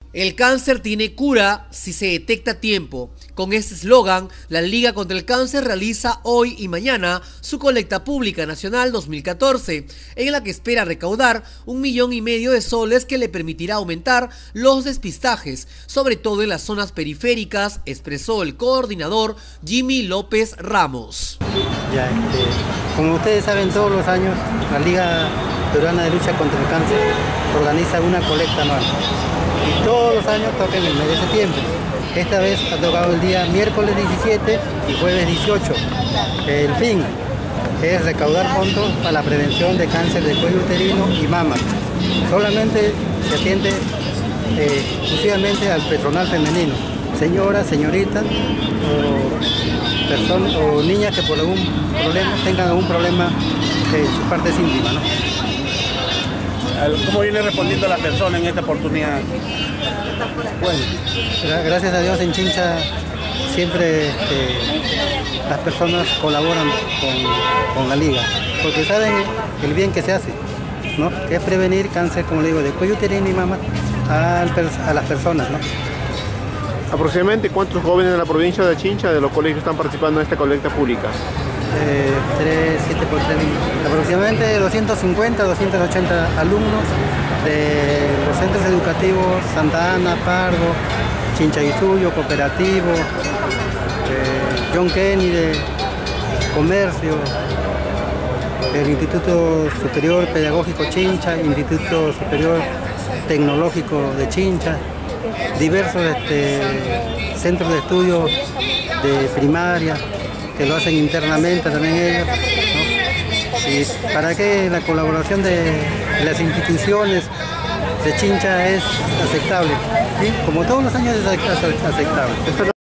El cáncer tiene cura si se detecta a tiempo. Con este eslogan, la Liga contra el Cáncer realiza hoy y mañana su colecta pública nacional 2014, en la que espera recaudar 1,5 millones de soles que le permitirá aumentar los despistajes, sobre todo en las zonas periféricas, expresó el coordinador Jimmy López Ramos. Como ustedes saben, todos los años la Liga Peruana de Lucha contra el Cáncer organiza una colecta anual. Y todos los años toca en el mes de septiembre. Esta vez ha tocado el día miércoles 17 y jueves 18. El fin es recaudar fondos para la prevención de cáncer de cuello uterino y mama. Solamente se atiende exclusivamente al personal femenino, señoras, señoritas o niñas que por algún problema tengan algún problema en sus partes íntimas, ¿no? ¿Cómo viene respondiendo la persona en esta oportunidad? Bueno, gracias a Dios en Chincha siempre las personas colaboran con la Liga, porque saben el bien que se hace, ¿no? Que es prevenir cáncer, como le digo, de cuello uterino y mama a las personas, ¿no? ¿Aproximadamente cuántos jóvenes de la provincia de Chincha de los colegios están participando en esta colecta pública? 7 por 3, aproximadamente 250, 280 alumnos de los centros educativos Santa Ana, Pardo, Chincha-Guisuyo, Cooperativo, John Kennedy de Comercio, el Instituto Superior Pedagógico Chincha, Instituto Superior Tecnológico de Chincha, diversos centros de estudio de primaria que lo hacen internamente también ellos, ¿no? Y para que la colaboración de las instituciones de Chincha es aceptable, ¿sí? Como todos los años es aceptable.